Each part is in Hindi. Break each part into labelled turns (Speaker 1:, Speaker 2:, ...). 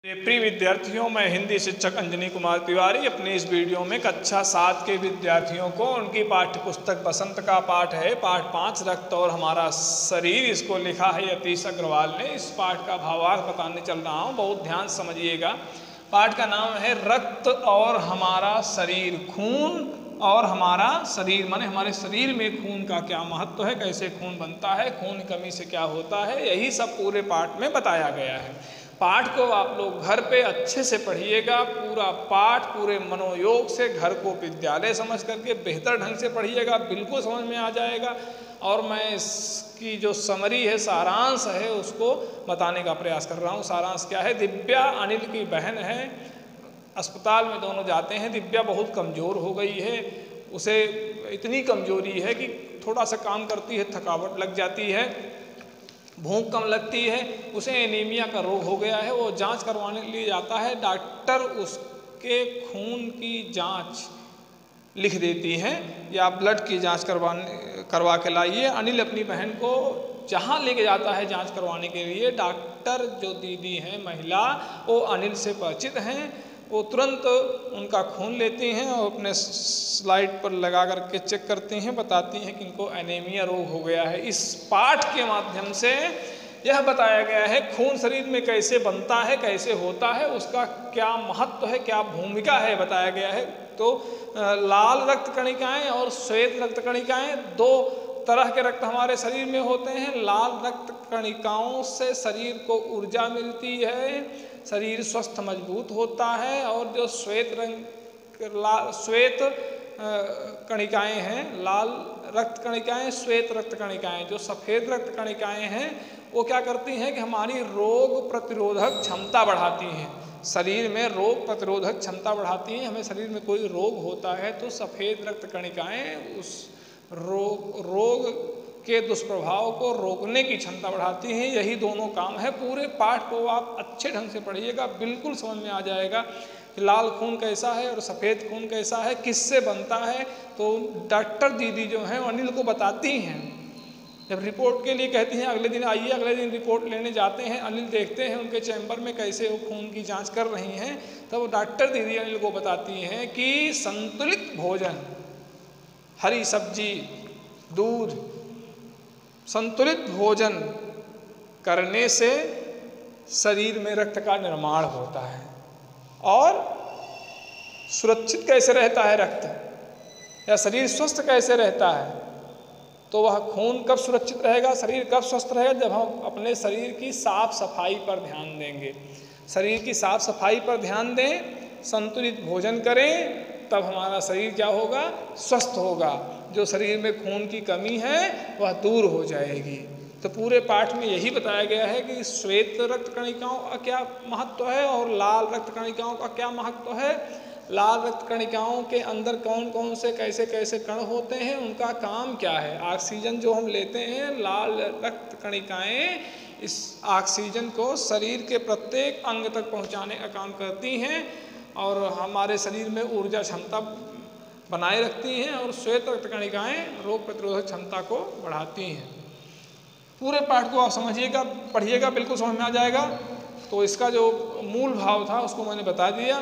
Speaker 1: प्रिय विद्यार्थियों, मैं हिंदी शिक्षक अंजनी कुमार तिवारी अपने इस वीडियो में कक्षा 7 के विद्यार्थियों को उनकी पाठ्य पुस्तक बसंत का पाठ है पाठ 5 रक्त और हमारा शरीर, इसको लिखा है यतीश अग्रवाल ने। इस पाठ का भावार्थ बताने चल रहा हूँ, बहुत ध्यान से समझिएगा। पाठ का नाम है रक्त और हमारा शरीर। खून और हमारा शरीर माने हमारे शरीर में खून का क्या महत्व है, कैसे खून बनता है, खून की कमी से क्या होता है, यही सब पूरे पाठ में बताया गया है। पाठ को आप लोग घर पे अच्छे से पढ़िएगा। पूरा पाठ पूरे मनोयोग से घर को विद्यालय समझ करके बेहतर ढंग से पढ़िएगा, बिल्कुल समझ में आ जाएगा। और मैं इसकी जो समरी है, सारांश है, उसको बताने का प्रयास कर रहा हूँ। सारांश क्या है? दिव्या अनिल की बहन है, अस्पताल में दोनों जाते हैं। दिव्या बहुत कमज़ोर हो गई है, उसे इतनी कमज़ोरी है कि थोड़ा सा काम करती है थकावट लग जाती है, भूख कम लगती है, उसे एनीमिया का रोग हो गया है। वो जांच करवाने के लिए जाता है, डॉक्टर उसके खून की जांच लिख देती हैं या ब्लड की जांच करवा के लाइए। अनिल अपनी बहन को जहाँ लेके जाता है जांच करवाने के लिए, डॉक्टर जो दीदी हैं महिला, वो अनिल से परिचित हैं। वो तुरंत उनका खून लेती हैं और अपने स्लाइड पर लगा करके चेक करती हैं, बताती हैं कि इनको एनीमिया रोग हो गया है। इस पाठ के माध्यम से यह बताया गया है खून शरीर में कैसे बनता है, कैसे होता है, उसका क्या महत्व है, क्या भूमिका है, बताया गया है। तो लाल रक्त कणिकाएं और श्वेत रक्त कणिकाएं, दो तरह के रक्त हमारे शरीर में होते हैं। लाल रक्त कणिकाओं से शरीर को ऊर्जा मिलती है, शरीर स्वस्थ मजबूत होता है। और जो श्वेत कणिकाएं हैं, लाल रक्त कणिकाएं, श्वेत रक्त कणिकाएं, जो सफ़ेद रक्त कणिकाएं हैं, वो क्या करती हैं कि हमारी रोग प्रतिरोधक क्षमता बढ़ाती हैं। शरीर में रोग प्रतिरोधक क्षमता बढ़ाती हैं। हमें शरीर में कोई रोग होता है तो सफ़ेद रक्त कणिकाएं उस रोग के दुष्प्रभाव को रोकने की क्षमता बढ़ाती हैं। यही दोनों काम है। पूरे पाठ को आप अच्छे ढंग से पढ़िएगा, बिल्कुल समझ में आ जाएगा कि लाल खून कैसा है और सफ़ेद खून कैसा है, किससे बनता है। तो डॉक्टर दीदी जो हैं अनिल को बताती हैं, जब रिपोर्ट के लिए कहती हैं अगले दिन आइए, अगले दिन रिपोर्ट लेने जाते हैं। अनिल देखते हैं उनके चैम्बर में कैसे वो खून की जाँच कर रही हैं। तब वो डॉक्टर दीदी अनिल को बताती हैं कि संतुलित भोजन, हरी सब्जी, दूध, संतुलित भोजन करने से शरीर में रक्त का निर्माण होता है। और सुरक्षित कैसे रहता है रक्त, या शरीर स्वस्थ कैसे रहता है, तो वह खून कब सुरक्षित रहेगा, शरीर कब स्वस्थ रहेगा, जब हम अपने शरीर की साफ सफाई पर ध्यान देंगे। शरीर की साफ सफाई पर ध्यान दें, संतुलित भोजन करें, तब हमारा शरीर क्या होगा? स्वस्थ होगा। जो शरीर में खून की कमी है वह दूर हो जाएगी। तो पूरे पाठ में यही बताया गया है कि श्वेत रक्त कणिकाओं का क्या महत्व है और लाल रक्त कणिकाओं का क्या महत्व है। लाल रक्त कणिकाओं के अंदर कौन कौन से कैसे कैसे कण होते हैं, उनका काम क्या है। ऑक्सीजन जो हम लेते हैं, लाल रक्त कणिकाएं इस ऑक्सीजन को शरीर के प्रत्येक अंग तक पहुंचाने का काम करती हैं और हमारे शरीर में ऊर्जा क्षमता बनाए रखती हैं। और श्वेत रक्त कणिकाएं रोग प्रतिरोधक क्षमता को बढ़ाती हैं। पूरे पाठ को आप समझिएगा, पढ़िएगा, बिल्कुल समझ में आ जाएगा। तो इसका जो मूल भाव था उसको मैंने बता दिया,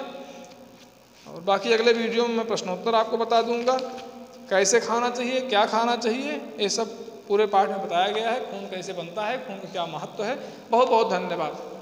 Speaker 1: और बाकी अगले वीडियो में मैं प्रश्नोत्तर आपको बता दूंगा। कैसे खाना चाहिए, क्या खाना चाहिए, ये सब पूरे पाठ में बताया गया है। खून कैसे बनता है, खून का क्या महत्व है। बहुत बहुत धन्यवाद।